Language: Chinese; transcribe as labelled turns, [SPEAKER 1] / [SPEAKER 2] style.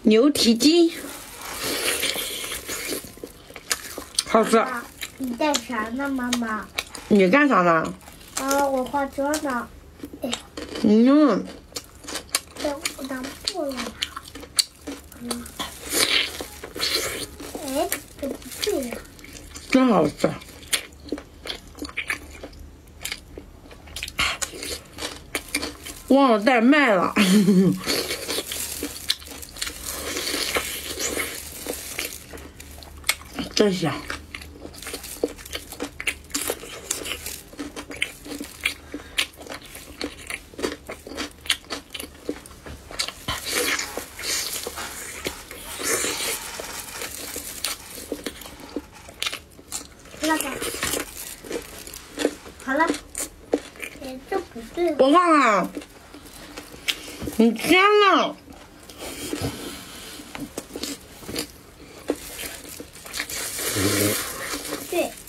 [SPEAKER 1] 牛蹄筋，好吃。
[SPEAKER 2] 你干啥呢，妈妈？
[SPEAKER 1] 你干啥呢？
[SPEAKER 2] 我化妆呢。哎，
[SPEAKER 1] 嗯。
[SPEAKER 2] 我拿布了。哎，这不对呀。
[SPEAKER 1] 真好吃。忘了带麦了。真香。
[SPEAKER 2] 好了，哎，这不对。
[SPEAKER 1] 我看看，你天呐！
[SPEAKER 2] 对。